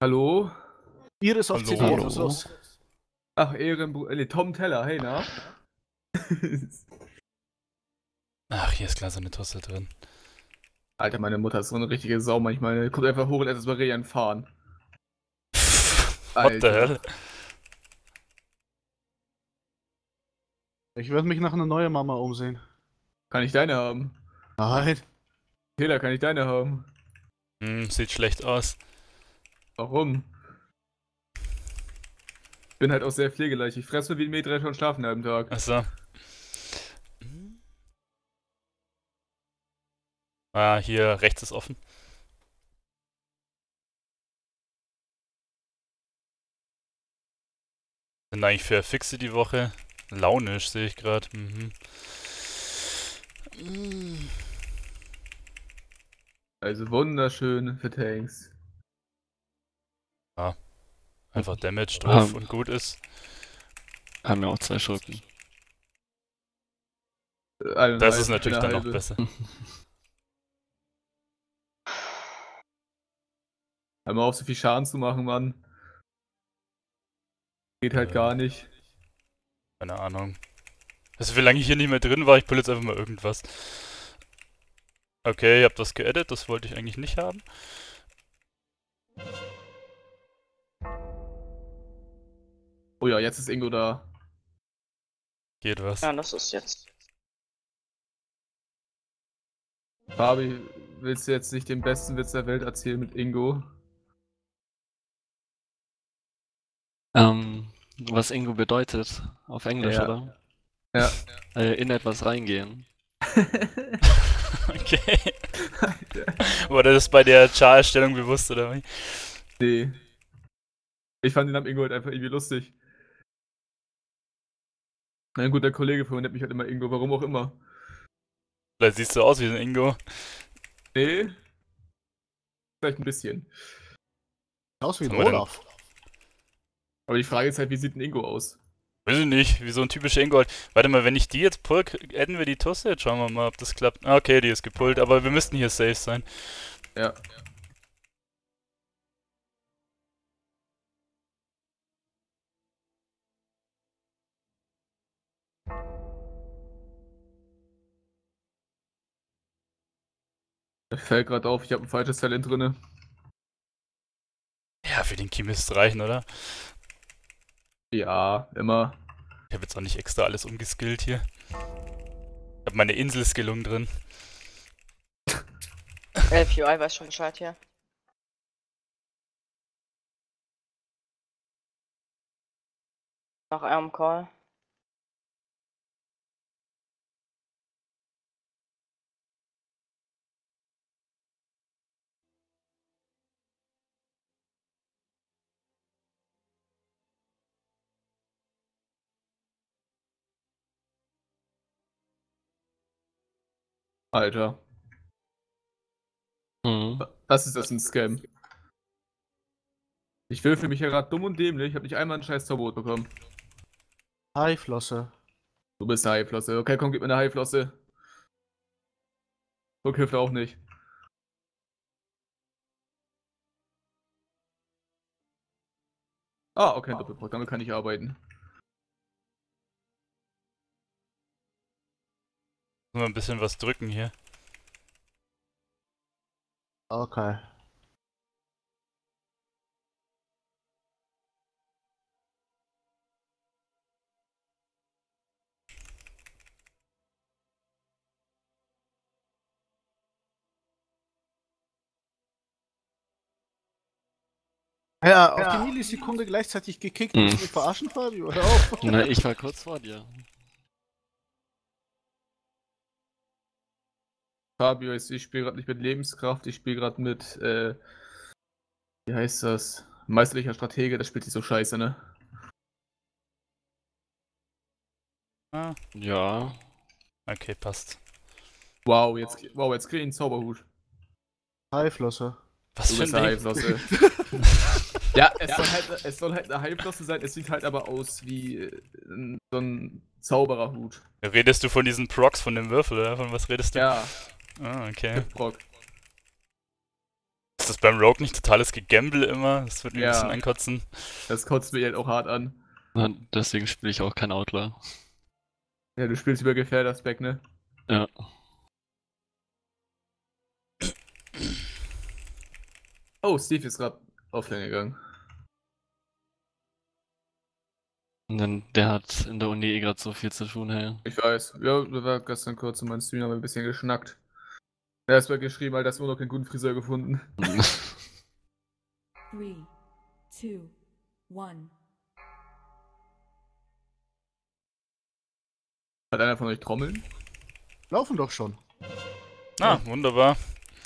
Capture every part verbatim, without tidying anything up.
Hallo? Iris auf C D, Hallo. was ist los? Ach, Ehrenbruder. Nee, Tom Teller, hey, na? Ach, hier ist klar so eine Tosse drin. Alter, meine Mutter ist so eine richtige Sau manchmal. Kommt einfach hoch und lässt das bei Rehan fahren. What the Alter. hell? Ich werde mich nach einer neuen Mama umsehen. Kann ich deine haben? Nein. Taylor, kann ich deine haben? Hm, sieht schlecht aus. Warum? Ich bin halt auch sehr pflegeleicht. Ich fresse wie ein Mähdrescher und schlafe einen halben Tag. Achso. Ah, hier rechts ist offen. Sind eigentlich für Fixe die Woche? Launisch sehe ich gerade. Mhm. Mm. Also wunderschön für Tanks. Einfach Damage drauf Um, und gut ist. Haben wir auch zwei Schurken. Äh, eine Das halbe, ist natürlich eine dann noch halbe. besser. Hör mal auf, so viel Schaden zu machen, Mann. Geht halt Äh. gar nicht. Keine Ahnung. Also wie lange ich hier nicht mehr drin war, ich pull jetzt einfach mal irgendwas. Okay, ihr habt das geedit, das wollte ich eigentlich nicht haben. Oh ja, jetzt ist Ingo da. Geht was. Ja, das ist jetzt. Fabi, willst du jetzt nicht den besten Witz der Welt erzählen mit Ingo? Ähm, was Ingo bedeutet, auf Englisch, Ja. oder? Ja. Äh, in etwas reingehen. Okay. Wurde das bei der Char-Erstellung bewusst, oder wie? Nee. Ich fand den Namen Ingo halt einfach irgendwie lustig. Na gut, der Kollege von mir nennt mich halt immer Ingo, warum auch immer. Vielleicht siehst du aus wie ein Ingo. Nee. Vielleicht ein bisschen. Aus wie ein Sollen wir denn- Olaf. Aber die Frage ist halt, wie sieht ein Ingo aus? Weiß ich nicht, wie so ein typischer Ingo halt. Warte mal, wenn ich die jetzt pull, adden wir die Tusse? Jetzt schauen wir mal, ob das klappt. Ah, okay, die ist gepullt, aber wir müssten hier safe sein. Ja. Mir fällt gerade auf, ich habe ein falsches Talent drinne. Ja, für den Key müsste es reichen, oder? Ja, immer. Ich habe jetzt auch nicht extra alles umgeskillt hier. Ich habe meine Insel-Skillung drin. L P I weiß schon Bescheid hier. Nach einem Call. Alter. Mhm. Was ist das, ein Scam? Ich will für mich ja gerade dumm und dämlich. Ich habe nicht einmal einen scheiß Zauberhut bekommen. Hi, Flosse. Du bist eine Haiflosse. Okay, komm, gib mir eine Haiflosse. Druck hilft auch nicht. Ah, okay, ein Doppelbrock. Damit kann ich arbeiten. Müssen wir ein bisschen was drücken hier. Okay. Ja, auf die Millisekunde gleichzeitig gekickt. Hm. Willst du mich verarschen, Fabio? Hör auf. Na, ich war kurz vor dir. Fabio, ich spiele gerade nicht mit Lebenskraft. Ich spiele gerade mit, äh, wie heißt das? Meisterlicher Stratege. Das spielt sich so scheiße, ne? Ah, Ja. okay, passt. Wow, jetzt, wow, jetzt krieg ich einen Zauberhut. Hi, Flosse. Was Du für ein bist eine Ding? Haiflosse. Ja, es soll, halt, es soll halt eine Haiflosse sein. Es sieht halt aber aus wie äh, so ein Zaubererhut. Redest du von diesen Procs von dem Würfel, oder? Von was redest du? Ja, Ah, okay. Brock. Ist das beim Rogue nicht totales Gegamble immer? Das wird mir Ja. ein bisschen ankotzen. Das kotzt mich halt auch hart an. Na, deswegen spiele ich auch kein Outlaw. Ja, du spielst über Gefährdersback, ne? Ja. Oh, Steve ist gerade offline gegangen. Und dann, der hat in der Uni eh gerade so viel zu tun, hey. Ich weiß. Ja, wir waren gestern kurz in meinem Stream, haben wir ein bisschen geschnackt. Er hat geschrieben, Alter, hast du immer noch keinen guten Friseur gefunden. Three, two, one. Hat einer von euch Trommeln? Laufen doch schon. Ah, wunderbar.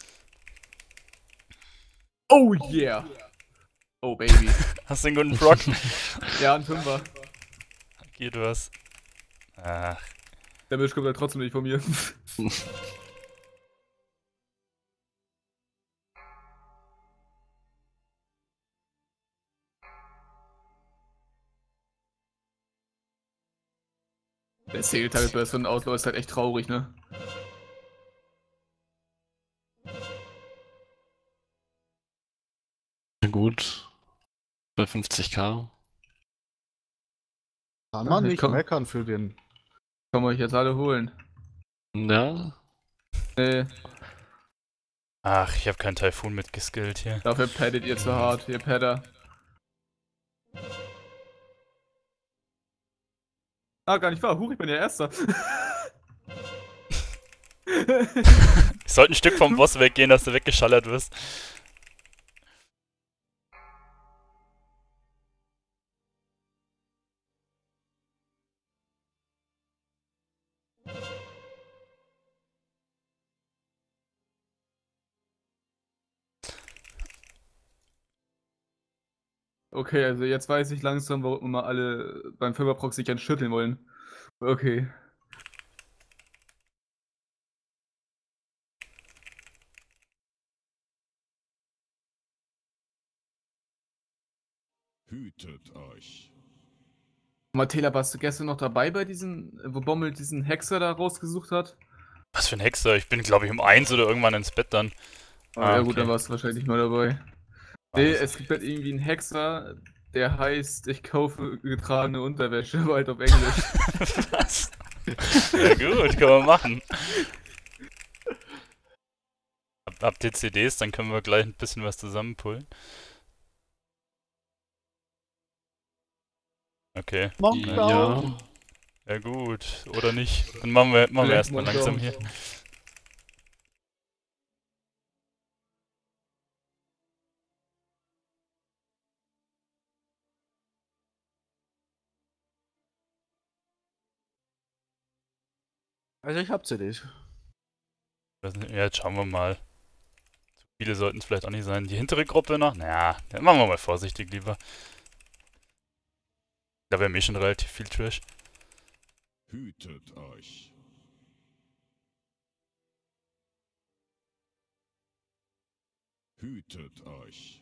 Oh yeah! Oh baby. Hast du einen guten Proc? Ja, ein Fünfer. Geht was. Ach, Der Misch kommt halt trotzdem nicht von mir. Der Single Target Burst von Outlaw ist halt echt traurig, ne? Na gut. Bei fünfzig K. Kann man Ich nicht komm- meckern für den. Können wir euch jetzt alle holen? Ja. Nee, ach, ich habe keinen Taifun mitgeskillt hier. dafür paddet ihr zu hart, ihr Padder. Ah, gar nicht wahr. Huch, ich bin ja Erster. Ich sollte ein Stück vom Boss weggehen, dass du weggeschallert wirst. Okay, also jetzt weiß ich langsam, warum immer alle beim Fünferprox sich gern schütteln wollen. Okay. Hütet euch. Matela, warst du gestern noch dabei bei diesen, wo Bommel diesen Hexer da rausgesucht hat? Was für ein Hexer? Ich bin, glaube ich, um eins oder irgendwann ins Bett dann. Ah, ja gut, okay. dann warst du wahrscheinlich nicht mal dabei. Nee, es gibt halt irgendwie einen Hexer, der heißt, ich kaufe getragene Unterwäsche, aber halt auf Englisch. Was? Ja gut, können wir machen. Hab- Habt ihr C Ds, dann können wir gleich ein bisschen was zusammenpullen. Okay. Monkdown. Ja. Ja gut, oder nicht. Dann machen wir, machen wir Vielleicht erstmal mal langsam schauen. hier. Also ich hab C Ds. Weiß nicht, ja, jetzt schauen wir mal. Zu viele sollten es vielleicht auch nicht sein. Die hintere Gruppe noch? Naja, dann machen wir mal vorsichtig lieber. Da wäre mir schon relativ viel Trash. Hütet euch. Hütet euch.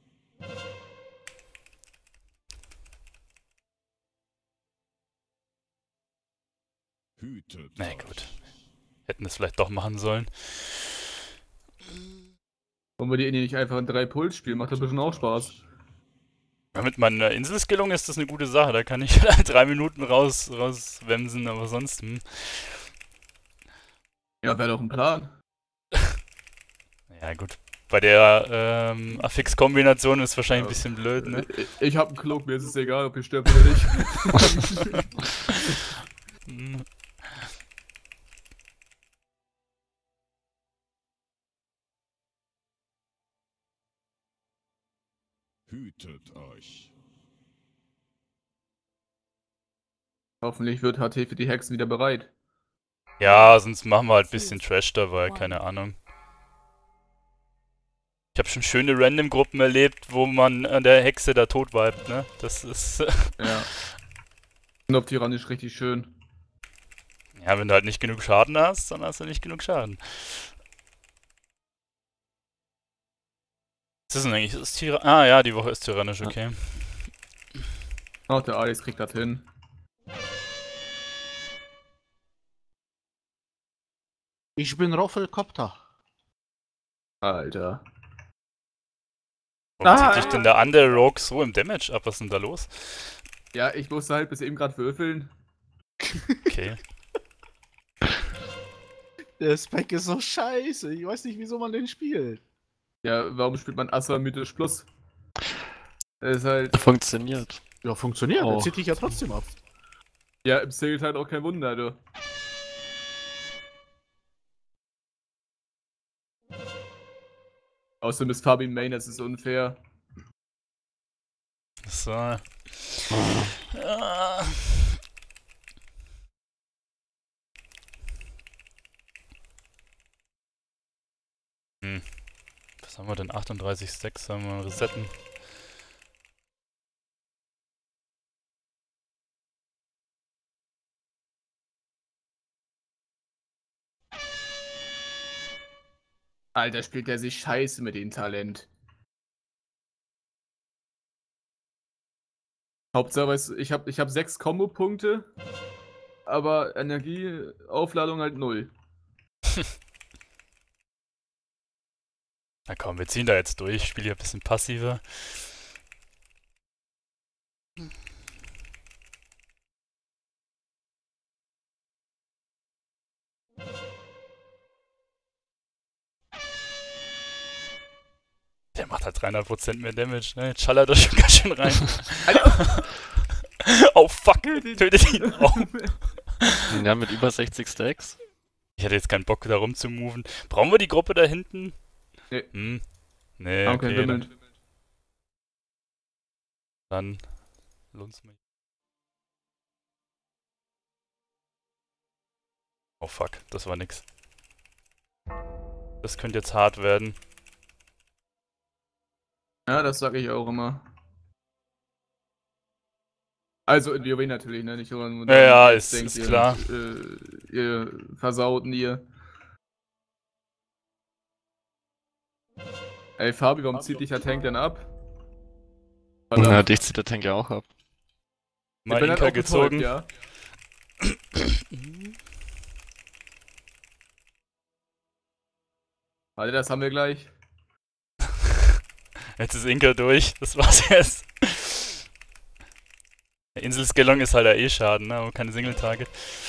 Hütet Na euch. gut. Hätten es vielleicht doch machen sollen. Wollen wir die Indie nicht einfach ein drei Puls spielen? Macht doch bestimmt auch Spaß. Ja, mit meiner Inselskillung ist das eine gute Sache. Da kann ich drei Minuten raus, rauswemsen, aber sonst. Hm. Ja, wäre doch ein Plan. Ja gut. Bei der ähm, Affix-Kombination ist wahrscheinlich ein bisschen blöd, ne? Ich, ich hab einen Cloak, mir ist es egal, ob ihr stirbt oder nicht. Hm. Hütet euch. Hoffentlich wird H T für die Hexen wieder bereit. Ja, sonst machen wir halt ein bisschen Trash dabei, keine Ahnung. Ich habe schon schöne Random-Gruppen erlebt, wo man an der Hexe da tot vibet, ne? Das ist. Ja. Und auf tyrannisch richtig schön. Ja, wenn du halt nicht genug Schaden hast, dann hast du nicht genug Schaden. Was ist denn eigentlich? Ist Tyra ah ja, die Woche ist tyrannisch, okay. Auch der Alex kriegt das hin. Ich bin Roffelkopter. Alter. Warum Ah, zieht dich denn der andere Rogue so im Damage ab? Was ist denn da los? Ja, ich musste halt bis eben gerade würfeln. Okay. Der Spec ist so scheiße. Ich weiß nicht, wieso man den spielt. Ja, warum spielt man Assa Mythisch Plus? Das ist halt. Funktioniert. Ja, funktioniert. Oh. Der zieht dich ja trotzdem ab. Ja, im Singlet halt auch kein Wunder, du. Außerdem ist Fabi Main, das ist unfair. So. Ah. Hm. Was haben wir denn? achtunddreißig Stacks haben wir resetten. Alter, spielt der sich scheiße mit dem Talent. Hauptsache, weißt du, ich habe ich hab sechs Kombo-Punkte, aber Energieaufladung halt null. Na komm, wir ziehen da jetzt durch. Ich spiele hier ein bisschen passiver. Der macht halt dreihundert Prozent mehr Damage, ne? Jetzt schallert er schon ganz schön rein. Oh fuck, tötet ihn. Oh. Ja, mit über sechzig Stacks. Ich hatte jetzt keinen Bock da rumzumoven. Brauchen wir die Gruppe da hinten? Nee. Hm. Nee, Okay, okay. Wimmel. Dann, dann lohnt's mich. Oh fuck, das war nix. Das könnte jetzt hart werden. Ja, das sag ich auch immer. Also in WoW natürlich, ne? Nicht nur Ja, ja, ist, ist ihr, klar. Äh, ihr Versauten ihr. Ey, Fabi, warum zieht dich der Tank denn ab? Na, Verdammt. dich zieht der Tank ja auch ab. Mal Ich bin halt Inka auch betäubt, gezogen. ja. Warte, das haben wir gleich. Jetzt ist Inka durch, das war's jetzt. Der Inselskelong ist halt ja eh Schaden, ne? Aber keine Single-Target.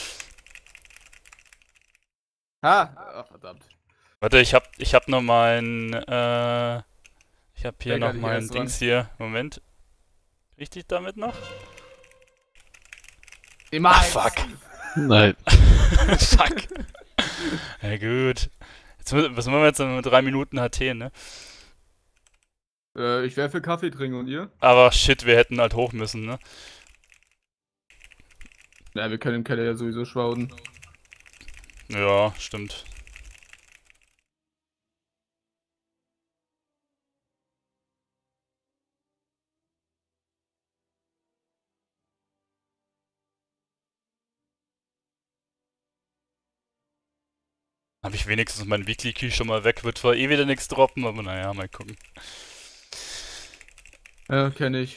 Ha! Ach, verdammt. Warte, ich hab, ich hab noch mein, äh, ich hab hier Wer noch kann ich mein erst dran? Dings hier. Moment. Richtig damit noch? Immer Ah, fuck. Nein. Fuck. Ja gut. Jetzt, mü- was machen wir jetzt mit drei Minuten H T, ne? Äh, ich werfe Kaffee trinken und ihr? Aber shit, wir hätten halt hoch müssen, ne? Na, wir können im Keller ja sowieso schwauden. Ja, stimmt. Habe ich wenigstens mein Weekly Key schon mal weg. Wird zwar eh wieder nichts droppen, aber naja, mal gucken. Ja, kenne ich.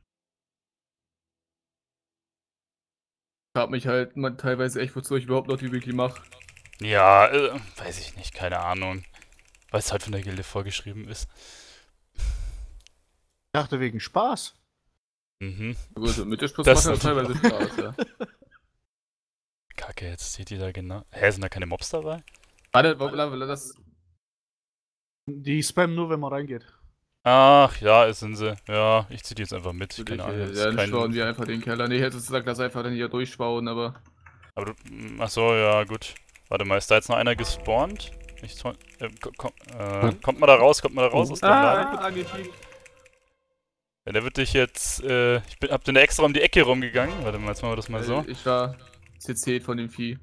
Frag mich halt mal teilweise echt, wozu ich überhaupt noch die Wiki mache. Ja, äh, weiß ich nicht, keine Ahnung. Weil es halt von der Gilde vorgeschrieben ist. Ich dachte wegen Spaß. Mhm. Gut, so mit der Spaß Das macht das teilweise Spaß, ja. Kacke, jetzt sieht die da genau. Hä, sind da keine Mobs dabei? Warte, wa- wa- wa- das. Die spammen nur, wenn man reingeht. Ach, ja, sind sie. Ja, ich zieh die jetzt einfach mit. Ich, Keine äh, Ahnung. das ist dann kein- schwauen wir einfach den Keller. Nee, ich hätte gesagt, lass einfach dann hier durchschwauen, aber. Aber du, ach so, ja, gut. Warte mal, ist da jetzt noch einer gespawnt? Ich, so- äh, ko- ko- äh, kommt mal da raus, kommt mal da raus aus dem Laden? Ah, ich bin angepiekt. Ja, der wird dich jetzt, äh, ich bin, hab den extra um die Ecke rumgegangen. Warte mal, jetzt machen wir das mal so. Äh, Ich war C C von dem Vieh.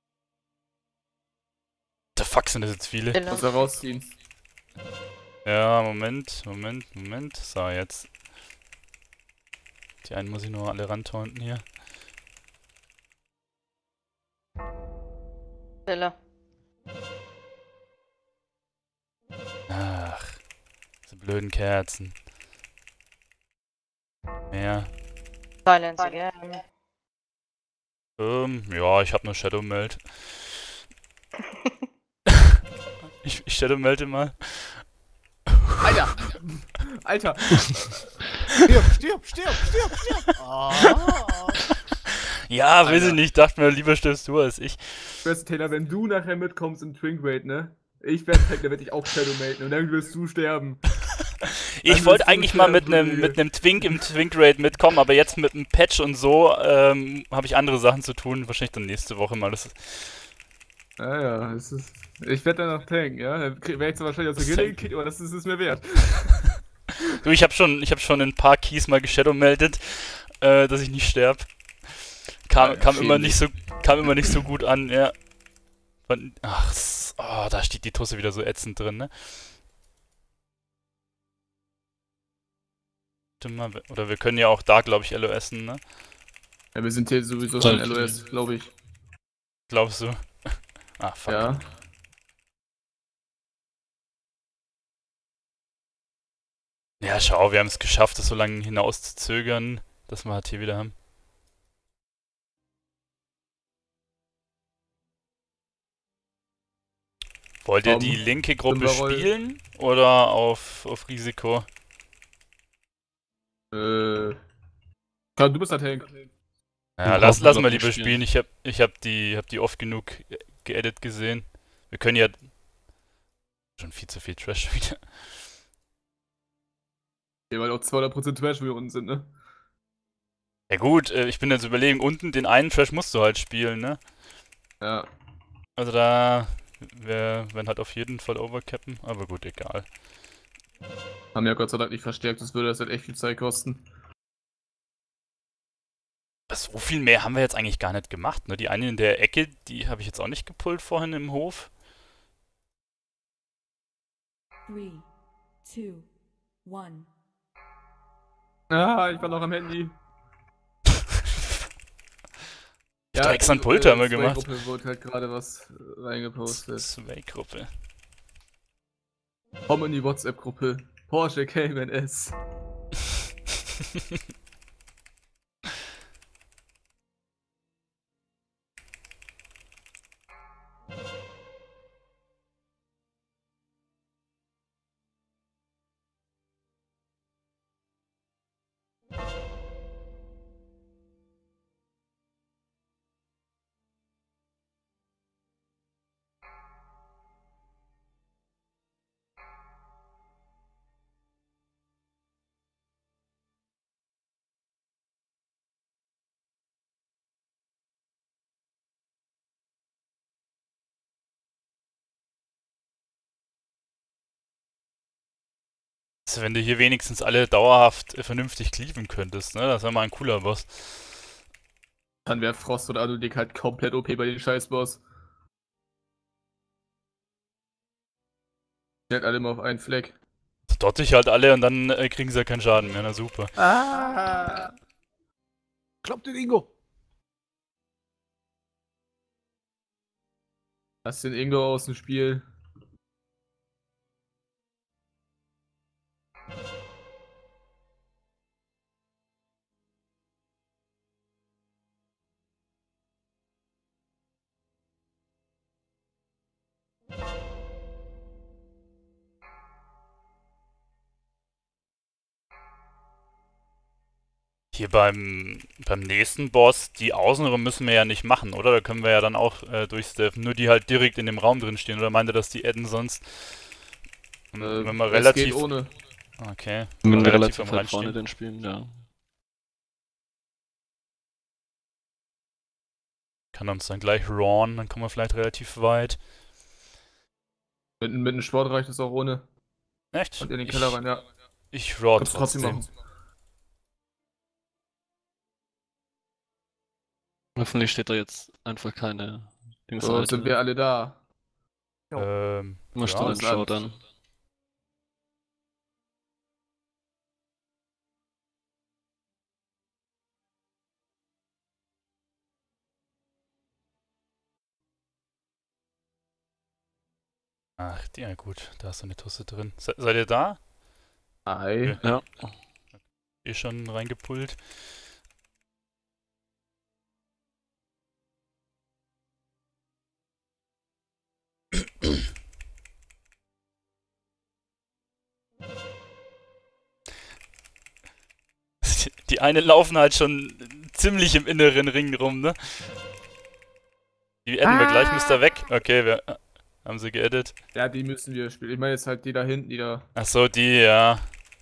The fuck sind das jetzt viele? Stille. Muss er rausziehen. Ja, Moment, Moment, Moment. So, jetzt. Die einen muss ich nur alle rantaunten hier. Stille. Ach, diese blöden Kerzen. Mehr. Silence again. Ähm, ja, ich hab nur Shadow Meld. ich, ich Shadow Melde mal. Alter! Alter. Stirb, stirb, stirb, stirb, stirb. Oh. Ja, weiß ich Alter. nicht. Dachte mir, lieber stirbst du als ich. Weißt du, Taylor, wenn du nachher mitkommst im Twink Raid, ne? Ich werde Tag, dann werde ich auch Shadow Maiden und dann wirst du sterben. Ich Dann wollte bist du eigentlich mal mit sterben, einem Kollege. mit einem Twink im Twink Raid mitkommen, aber jetzt mit einem Patch und so ähm, habe ich andere Sachen zu tun. Wahrscheinlich dann nächste Woche mal. Das ist, Ja, ja, es ist. Ich werde dann noch tanken, ja? Dann werde ich zwar wahrscheinlich aus der Gilde gekickt, aber das ist es mir wert. du, ich habe schon, ich habe schon in ein paar Keys mal geshadowmeldet, äh, dass ich nicht sterb. Kam, Ja, kam immer schämlich. nicht so, kam immer nicht so gut an, ja. Von- Ach, s- oh, da steht die Tusse wieder so ätzend drin, ne? Warte mal, wir- Oder wir können ja auch da, glaube ich, LOSen, ne? Ja, wir sind hier sowieso Soll schon ich- L O S, glaube ich. Glaubst du? Ah, fuck. Ja. Ja, schau, wir haben es geschafft, das so lange hinauszuzögern, dass wir halt hier wieder haben. Wollt ihr Komm, die linke Gruppe Timberroll. spielen oder auf, auf Risiko? Äh. Karl, du bist der Tank. Ja, Wir lass, brauchen lass noch mal nicht lieber spielen. spielen. Ich hab, ich hab die, hab die oft genug geedit gesehen. Wir können ja... Schon viel zu viel Trash wieder. Ja, weil auch zweihundert Prozent Trash wir unten sind, ne? Ja gut, äh, ich bin jetzt überlegen, unten den einen Trash musst du halt spielen, ne? Ja. Also da... Wir werden halt auf jeden Fall overcappen, aber gut, egal. Haben ja Gott sei Dank nicht verstärkt, das würde das halt echt viel Zeit kosten. So viel mehr haben wir jetzt eigentlich gar nicht gemacht, ne? Die eine in der Ecke, die habe ich jetzt auch nicht gepullt vorhin im Hof. Three, two, one. Ah, ich war noch am Handy. Drecks an Pulte haben wir zwei gemacht. Gruppe wurde halt gerade was äh, reingepostet. Sway-Gruppe. Komm in die WhatsApp-Gruppe. Porsche Cayman S. Also wenn du hier wenigstens alle dauerhaft äh, vernünftig cleaven könntest, ne? Das wäre mal ein cooler Boss. Dann wäre Frost oder Adulik halt komplett O P bei den Scheißboss. Die halt alle immer auf einen Fleck. So dot ich halt alle und dann äh, kriegen sie ja keinen Schaden mehr, na super. Ah. Kloppt den Ingo. Lass den Ingo aus dem Spiel. Hier beim, beim nächsten Boss, die Außenrum müssen wir ja nicht machen, oder? Da können wir ja dann auch äh, durchsteffen. Nur die halt direkt in dem Raum drin stehen. Oder meint ihr, dass die adden sonst? Ähm, Äh, wenn wir es relativ... geht ohne. Okay. Wenn wir relativ relativ am weit Rand vorne stehen. den spielen, ja. Kann uns dann gleich rawn, dann kommen wir vielleicht relativ weit. Mit, mit einem Sport reicht es auch ohne. Echt? Und in den ich, Keller rein, ja. Ich raw Kannst du trotzdem trotzdem. machen. Hoffentlich steht da jetzt einfach keine Dings So, Seite. sind wir alle da. Ähm, Immer ja, still das und schaut dann. Ach, ja gut, da ist so eine Tusse drin. Se seid ihr da? Ei. Ja. Eh schon reingepullt. eine laufen halt schon ziemlich im inneren Ring rum, ne? Die adden wir gleich, müsst ihr weg. Okay, wir äh, haben sie geaddet. Ja, die müssen wir spielen. Ich meine jetzt halt die da hinten, die da. Achso, die, ja.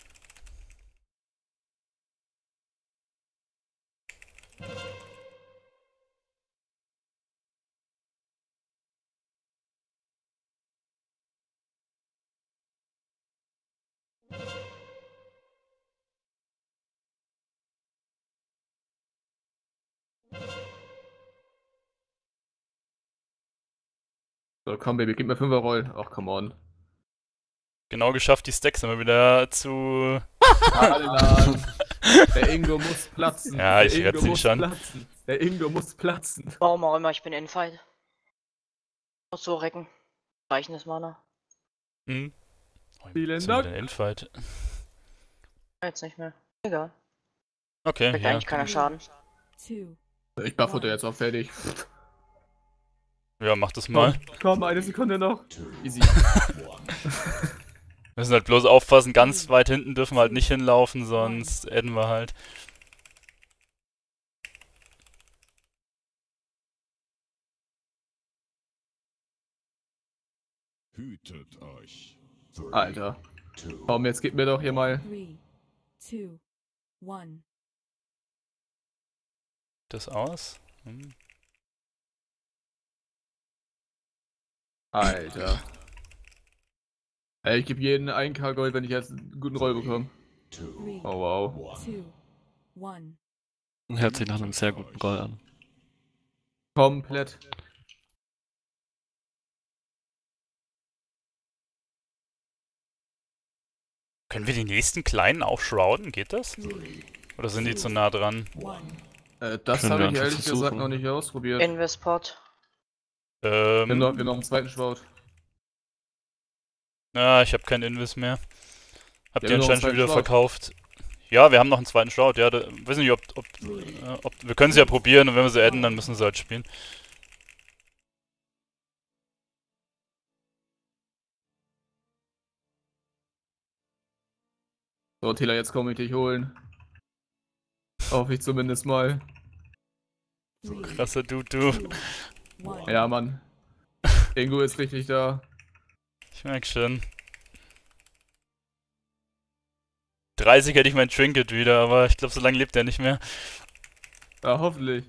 So, komm, Baby, gib mir fünfer Roll. Ach, come on. Genau geschafft, die Stacks immer wieder zu... Adelan. Der Ingo muss platzen. Ja, ich Der retze Ingo ihn muss schon. platzen. Der Ingo muss platzen. Warum auch immer, ich bin Infight. Muss so recken. Reichendes Mana. Hm. Oh, Vielen sind Dank. wir denn Infight? Jetzt nicht mehr. Egal. Okay, Kriegt ja. eigentlich keiner Schaden. Two. Ich buffe jetzt auch fertig. Ja, mach das mal. Komm, komm, eine Sekunde noch. Easy. Wir müssen halt bloß aufpassen, ganz weit hinten dürfen wir halt nicht hinlaufen, sonst adden wir halt. Hütet euch. Alter. Komm, jetzt gib mir doch hier mal. Three. Two. One. Das aus? Hm. Alter. Ey, ich gebe jeden ein K Gold, wenn ich jetzt einen guten Roll bekomme. Three. Oh wow. Two. One. Hört sich nach einem sehr guten Roll an. Komplett. Können wir die nächsten kleinen auch shrouden? Geht das? Oder sind die zu nah dran? One. Äh, das Können habe wir ich einfach ehrlich gesagt versuchen. noch nicht ausprobiert. Investport. Wir haben noch, Ähm, wir haben noch einen zweiten Schwaut. ja, ich habe keinen Invis mehr. Habt Wir ihr haben noch einen anscheinend schon wieder zweiten Shroud. verkauft? Ja, wir haben noch einen zweiten Shroud, ja. Da, weiß nicht, ob, ob, äh, ob... Wir können sie ja probieren und wenn wir sie adden, dann müssen sie halt spielen. So, Tila, jetzt komme ich dich holen. Hoffe ich zumindest mal. Three. Krasser Dude, du. Two. One. Ja, Mann. Ingo ist richtig da. Ich merk schon. dreißig hätte ich mein Trinket wieder, aber ich glaube, so lange lebt er nicht mehr. Ja, hoffentlich.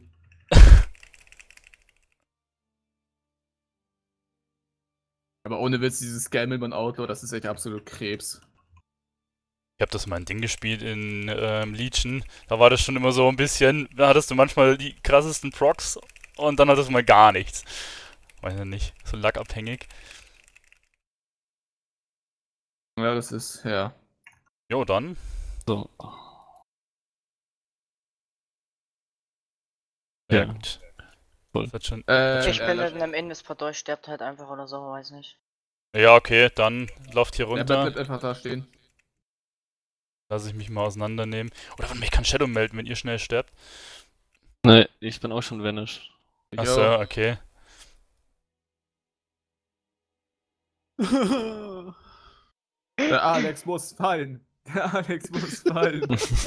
Aber ohne Witz, dieses Gamelman Outlaw, das ist echt absolut Krebs. Ich habe das mal ein Ding gespielt in ähm, Legion. Da war das schon immer so ein bisschen, da hattest du manchmal die krassesten Procs und dann hattest du mal gar nichts. Weiß ich nicht, so lackabhängig. Ja, das ist, ja. Jo, dann. So. Ja, Ja. gut. Voll. Das hat schon... Äh, Ich er bin läuft- mit einem Investport durch, stirbt halt einfach oder so, weiß nicht. Ja, okay, dann lauft hier er bleibt, runter. bleibt einfach da stehen. Lass ich mich mal auseinandernehmen. Oder warte mal, ich kann Shadow melden, wenn ihr schnell sterbt. Ne, ich bin auch schon vanished. Ich Achso, auch. okay. Der Alex muss fallen. Der Alex muss fallen.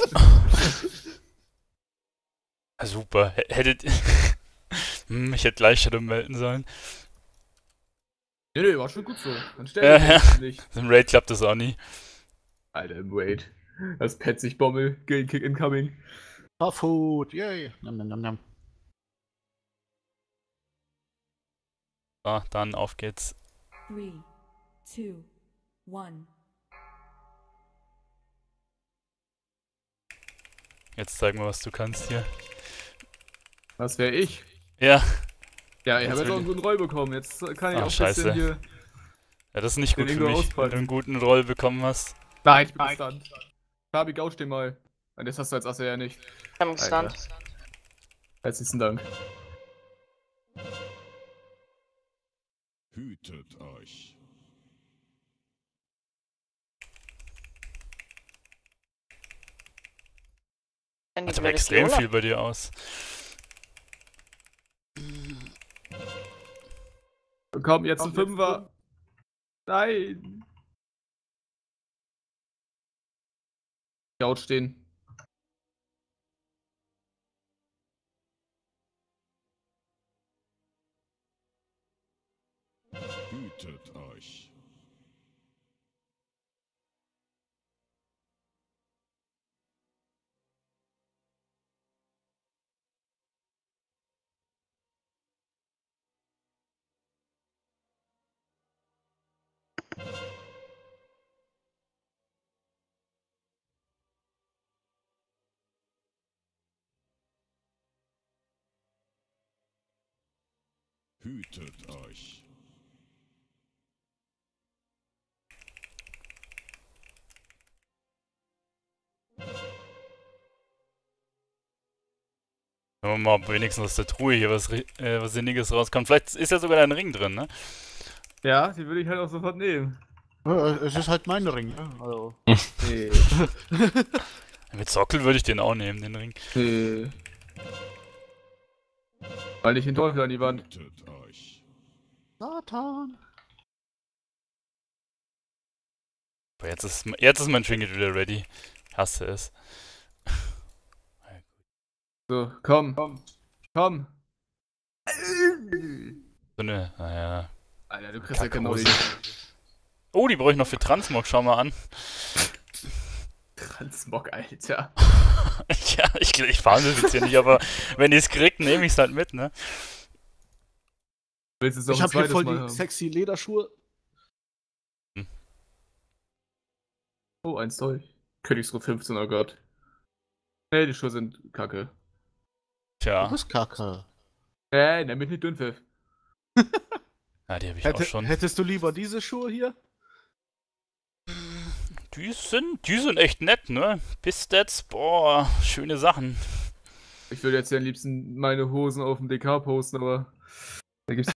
Ah, super. H hättet... hm, ich hätte gleich Shadow melden sollen. Nee, nee, war schon gut so. Dann stell Ja, dich ja. jetzt nicht. Im Raid klappt das auch nie. Alter, im Raid. Das petzig Bommel. Guild Kick incoming. Food, yay. Nam, nam, nam, nam. So, dann auf geht's. Three. Two. One. Jetzt zeig mal, was du kannst hier. Was wäre ich? Ja. Ja, ich habe jetzt auch Natürlich. einen guten Roll bekommen. Jetzt kann ich Ach, auch ein scheiße. bisschen hier. Ja, das ist nicht Den gut für Ingo mich, wenn auspacken. du einen guten Roll bekommen hast. Nein, ich bin gestunt. Fabi, gauch den mal. Und das hast du als Asse ja nicht. Ich hab ihn gestunt. Herzlichen Dank. Hütet euch. Wenn die Hat aber blöde extrem Viola- viel bei dir aus. Komm, jetzt Komm, ein jetzt Fünfer. Nein. Couch stehen. Hütet euch. Hütet euch. Wenn wir mal ob wenigstens aus der Truhe hier was, ri- äh, was Sinniges rauskommt. Vielleicht ist ja sogar dein Ring drin, ne? Ja, die würde ich halt auch sofort nehmen. Ja, es ist halt mein Ring, ne? Also. Nee. Mit Sockel würde ich den auch nehmen, den Ring. Nee. Weil ich den Teufel an die Wand. Hütet euch. Satan! Aber jetzt ist, jetzt ist mein Trinket wieder ready. Ich hasse es. So, komm. Komm. Komm. So eine, naja. Alter, du kriegst ja genau Kackhose. die Oh, die brauche ich noch für Transmog, schau mal an. Transmog, Alter. Ja, ich, ich fahre das jetzt hier nicht, aber wenn ihr es kriegt, nehme ich es halt mit, ne? Willst du es auch Ich ein hab hier zweites voll Mal die haben? sexy Lederschuhe. Oh, eins Zoll. Königsruhe fünfzehn, oh Gott. Nee, die Schuhe sind kacke. Du Tja, bist kacke. Äh, nenn mich nicht Dünnpfiff. ja, die habe ich Hätte, auch schon. hättest du lieber diese Schuhe hier? Die sind, die sind echt nett, ne? Bistats, boah, schöne Sachen. Ich würde jetzt ja am liebsten meine Hosen auf dem D K posten, aber da gibt's